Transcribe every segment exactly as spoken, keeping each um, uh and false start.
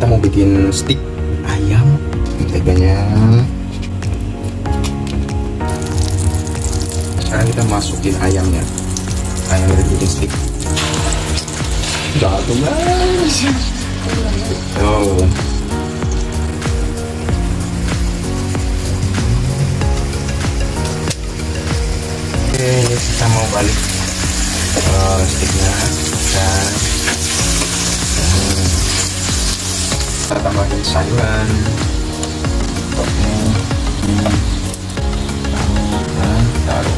kita mau bikin stick ayam. Menteganya. Sekarang kita masukin ayamnya. Ayam yang bikin stick. Jatuh guys. Oh. Oke, kita mau balik uh, sticknya dan hmm, kita tambahin sayuran. Oke, hmm, nah, taruh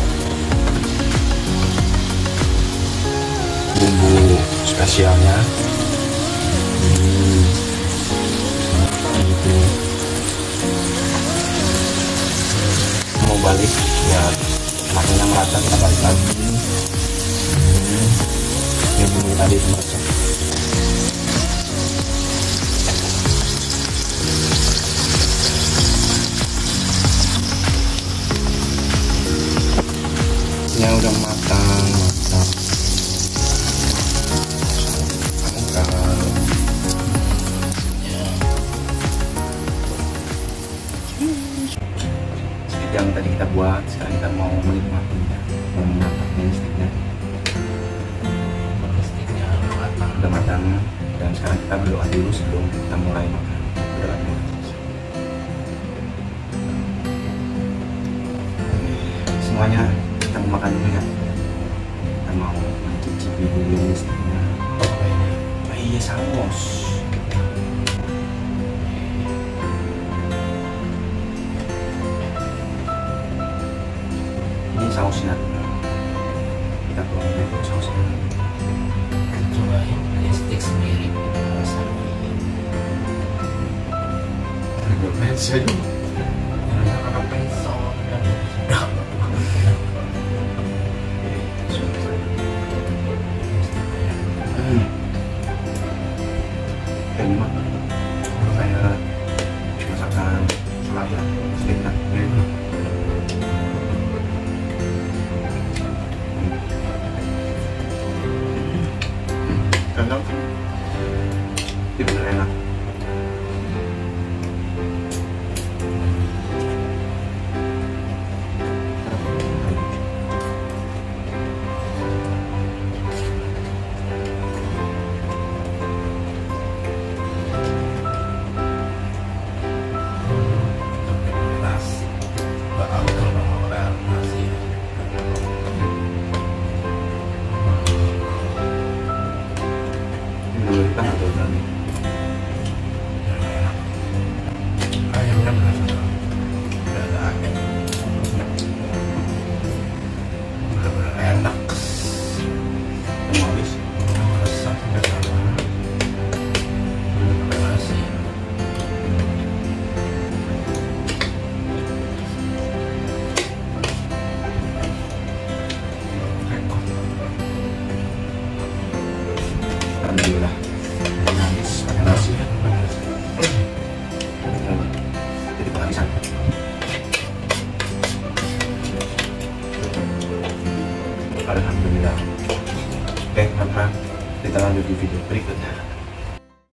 bumbu spesialnya. Hmm, gitu. Mau balik ya. Makanya merata, kita balik lagi. Hmm. Ya bumbu tadi itu merata. Ya udah matang, matang. Angkat. Ya. Yang tadi kita buat, sekarang kita mau menikmatinya, mau menatapnya sticknya. Sticknya matang, udah matang, dan sekarang kita berdoa dulu sebelum kita mulai makan. Berdoa dulu. Semuanya kita mau makan dulu ya. Kita mau mencicipi dulu sticknya. Oh iya, saus. Sausnya kita tuangin sausnya, cobain pakai stick sendiri rasanya. Saya